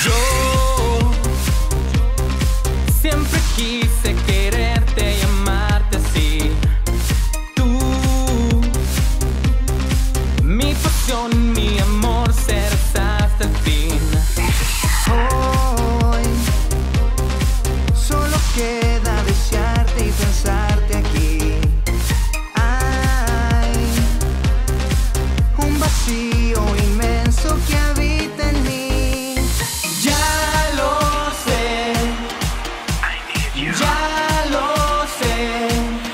Yo siempre quise quererte y amarte así. Tú, mi pasión, mi amor, serás hasta el fin. Hoy solo queda desearte y pensarte aquí. Hay un vacío inmenso que habita en mí. Ya lo sé,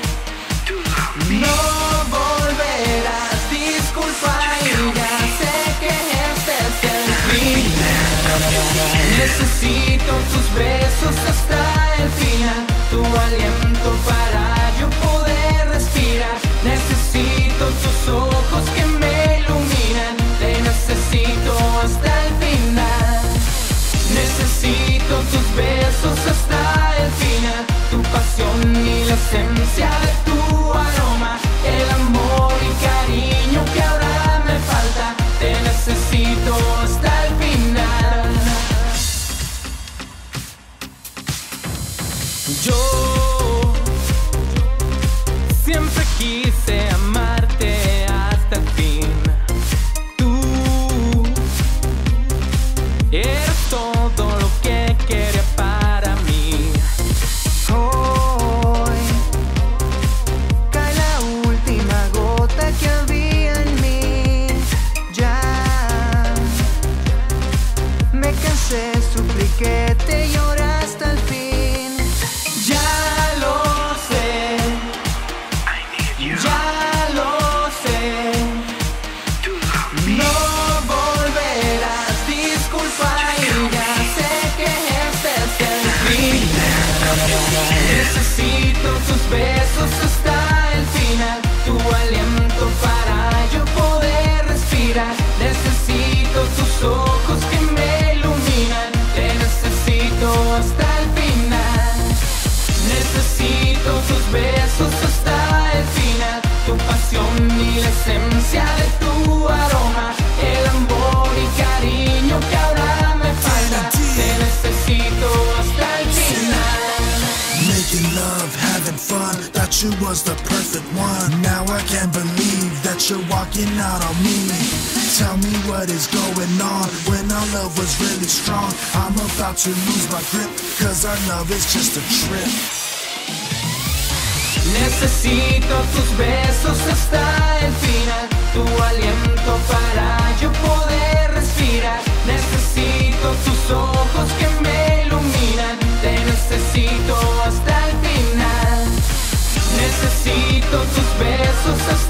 no volverás, disculpa y ya sé que este es el fin. Necesito tus besos hasta el final, tu aliento para yo poder respirar. Necesito tus ojos que me iluminan, te necesito hasta el final. Necesito tus besos hasta el final, tu pasión y la esencia de tu aroma, el amor y cariño que ahora me falta, te necesito hasta el final. Yo siempre quise amarte hasta el fin. Tú eres todo lo que quería para mí. Hoy cae la última gota que había en mí. Ya me cansé, supliqué, te lloré hasta el fin. Ya lo sé, ya lo sé, no volverás, disculpa y ya sé que este es el fin. Necesito tus besos hasta el final, tu aliento para yo poder respirar. Necesito tus ojos que me iluminan, te necesito hasta el final. Necesito tus besos hasta el final, tu pasión y la esencia de tu aroma, el amor y cariño que ahora me falta, te necesito hasta el final. Making love, having fun, thought you was the perfect one. Now I can't believe that you're walking out on me. Tell me what is going on when our love was really strong. I'm about to lose my grip, cause our love is just a trip. Necesito tus besos hasta el final, tu aliento para yo poder respirar. Necesito tus ojos que me iluminan, te necesito hasta el final. Necesito tus besos hasta